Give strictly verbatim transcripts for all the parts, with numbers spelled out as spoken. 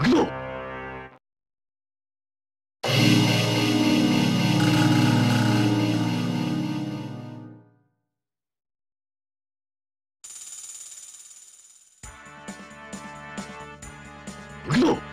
行くぞ。行くぞ。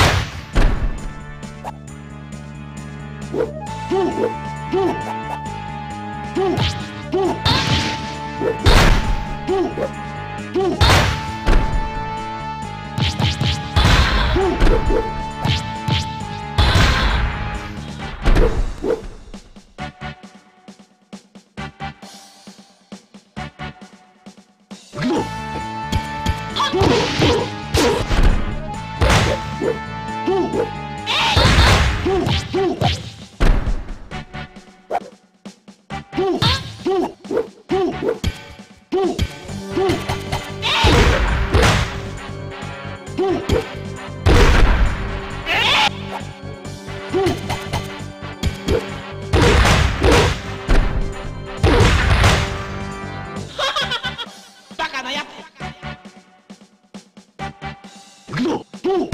バカなやつ。行くぞ。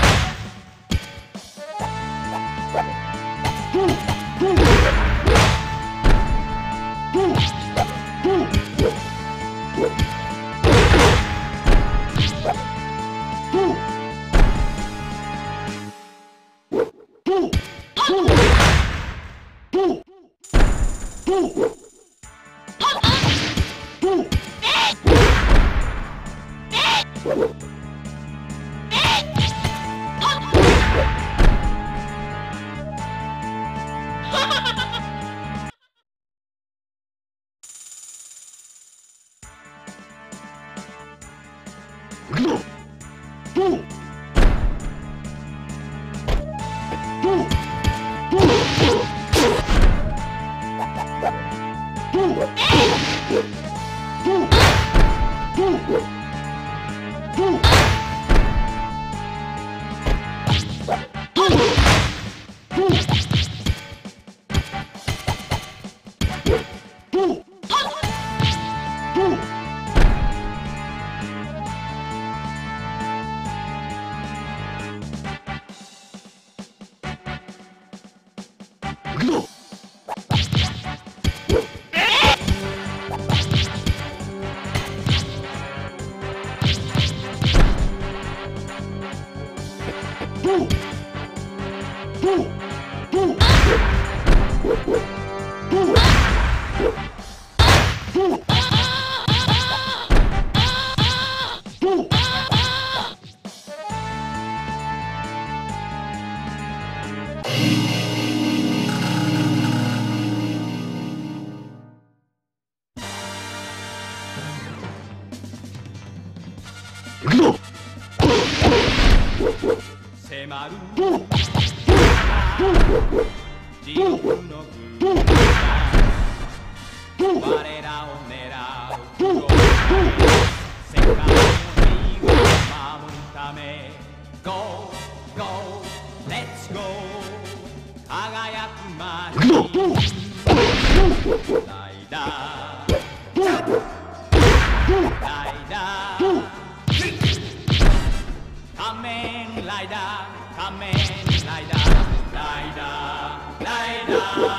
迫る地獄の軍団、我らを狙う黒い世界の平和を守るため Go, go, let's go 輝くマシンライダーライダー仮面ライダー仮面ライダーライダーライダ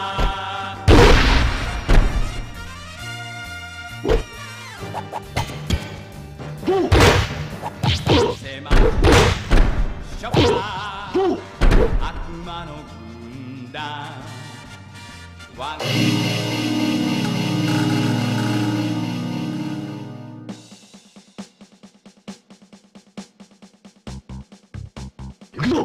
ー迫るショッパー悪魔の軍団我が行くぞ。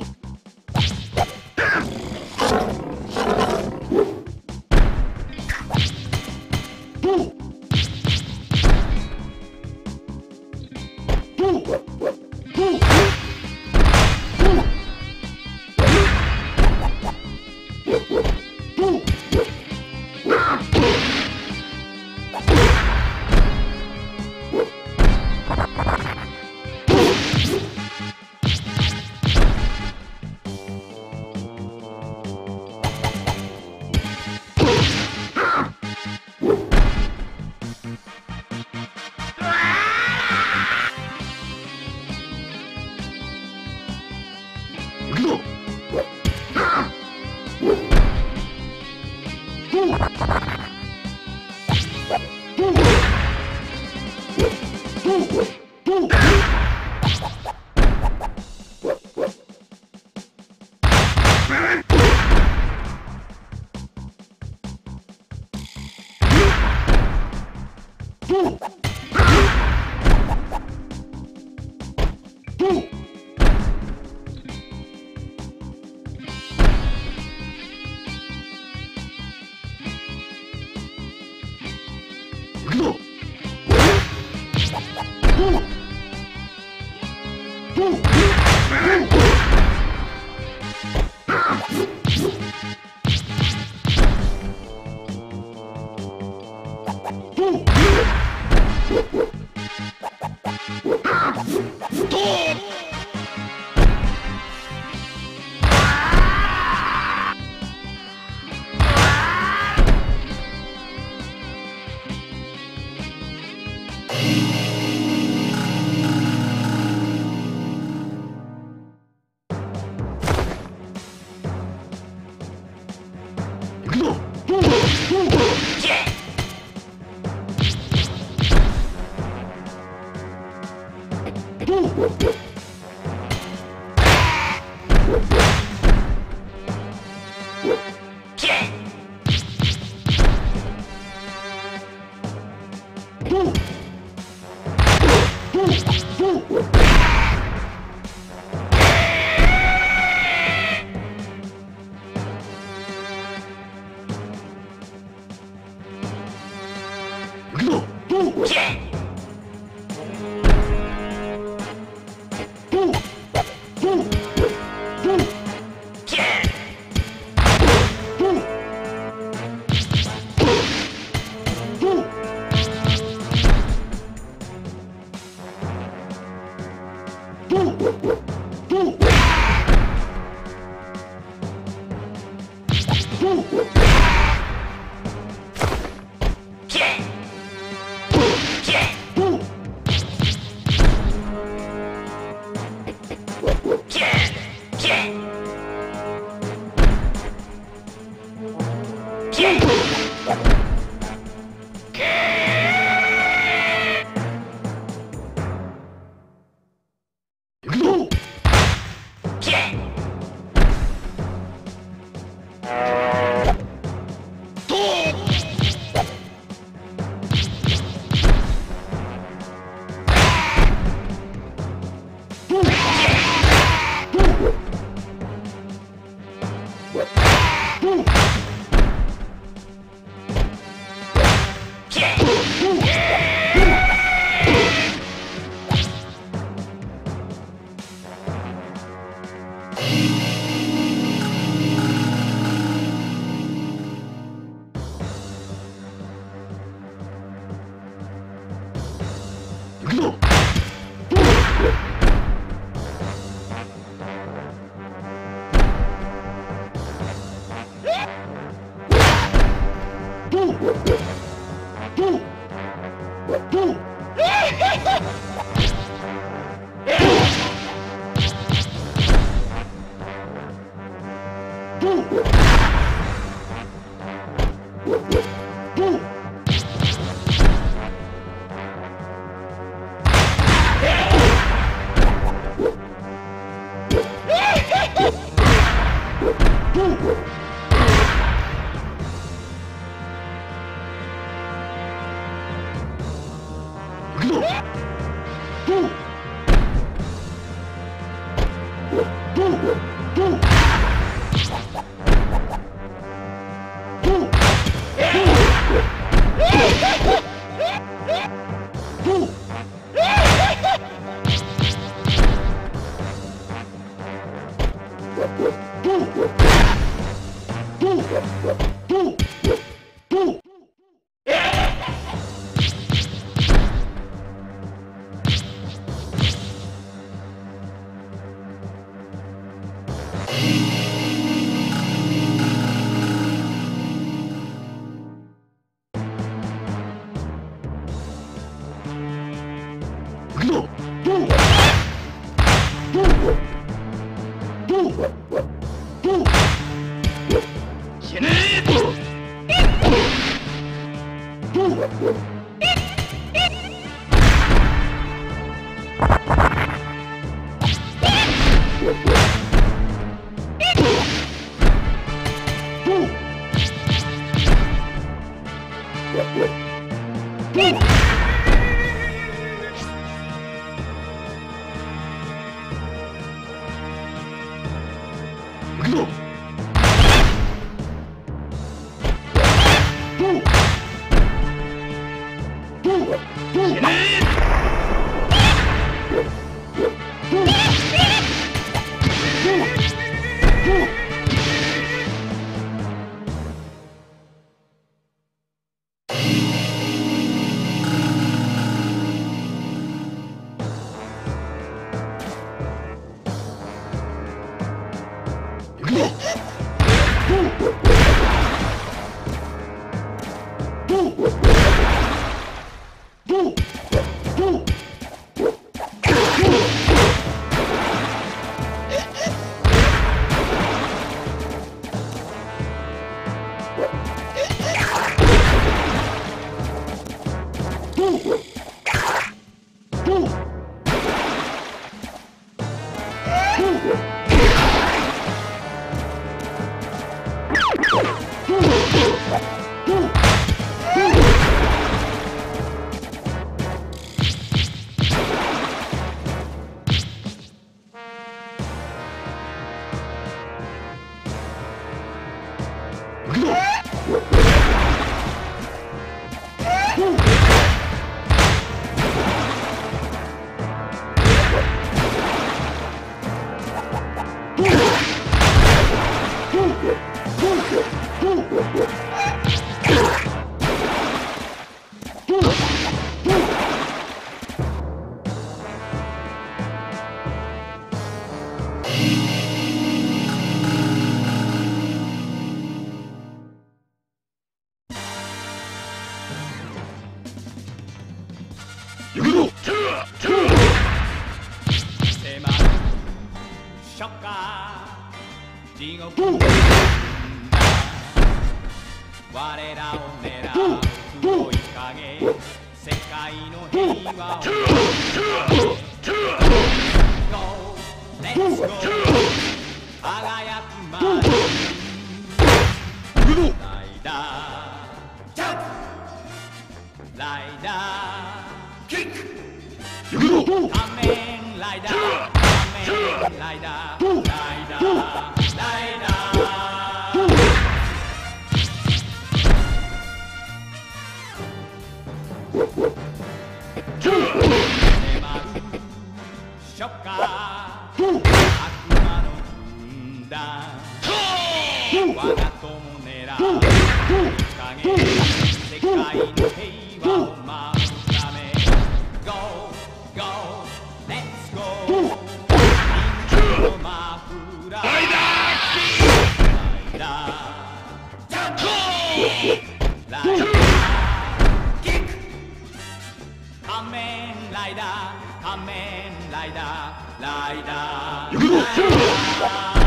ショッカー地獄の我らを狙う黒い影世界の平和を Go, let's go 輝くまでライダージャンプライダーキック仮面ライダー仮面ライダーライダーライダーショッカー悪魔の軍団我が友狙う影世界の平和を守るため Go, go, let's go ピンクのマフラーライダーライダージャンプライダーキック仮面ライダー仮面ライダーライダーライダー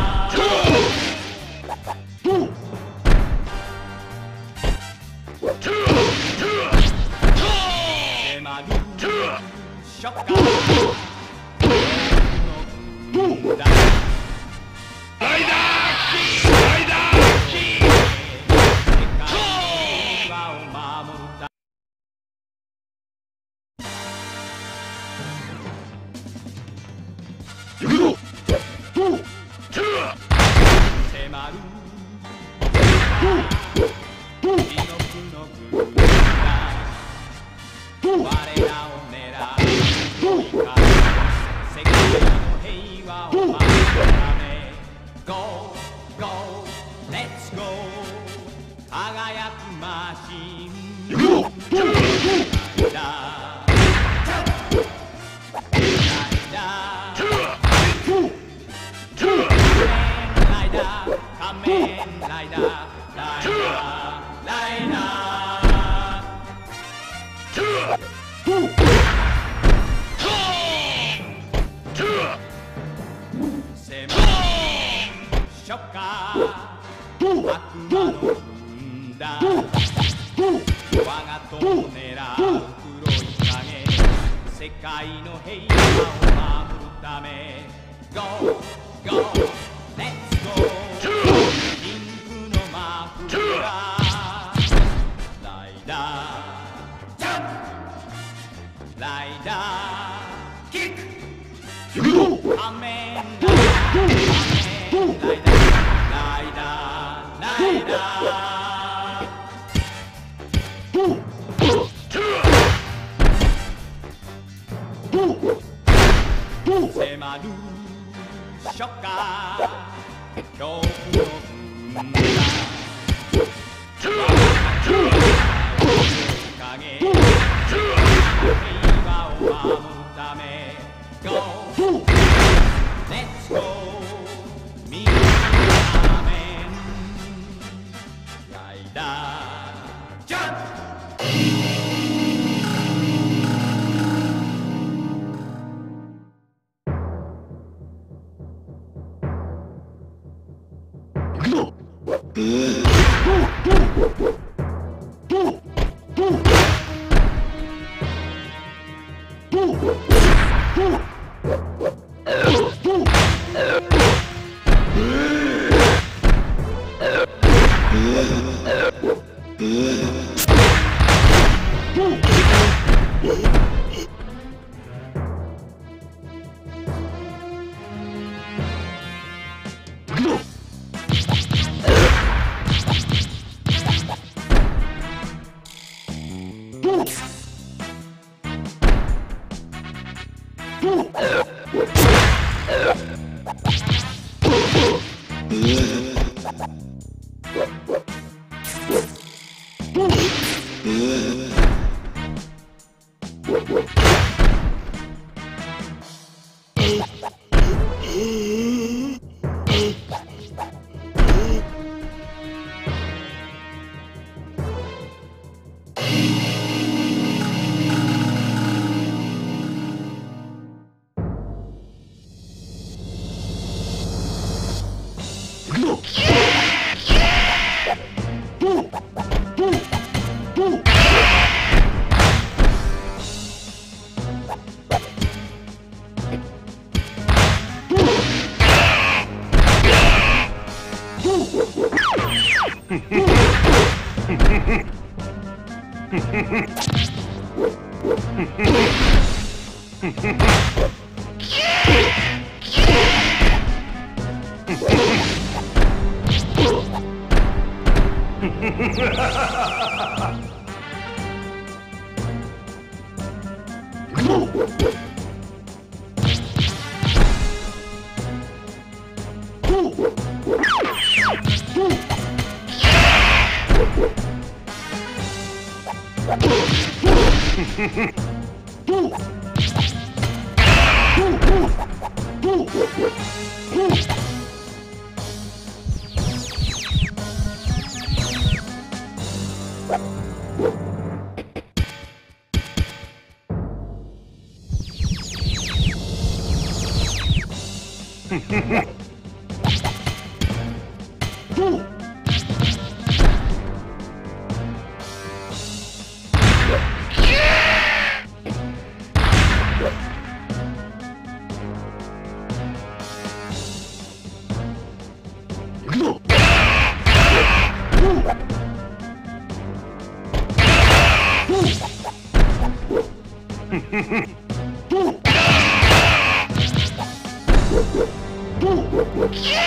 迫るショッカーの軍団ライダーライダー世界の平和を守るため行くぞ迫る地獄の軍団我らを狙う黒い影世界の平和を守るため Go, go, let's go 輝くマシン行くぞライダーライダーライダー仮面ライダーライダーライダー迫るショッカー悪魔の軍団我が友狙う黒い影世界の平和を守るため Go, go, let's go ピンクのマフラーライダージャンプライダーキック行くぞ仮面ライダー仮面ライダーライダーライダー迫るショッカー恐怖の軍団影平和を守るため Go, let's go みんな仮面ライダージャンプ Yeah!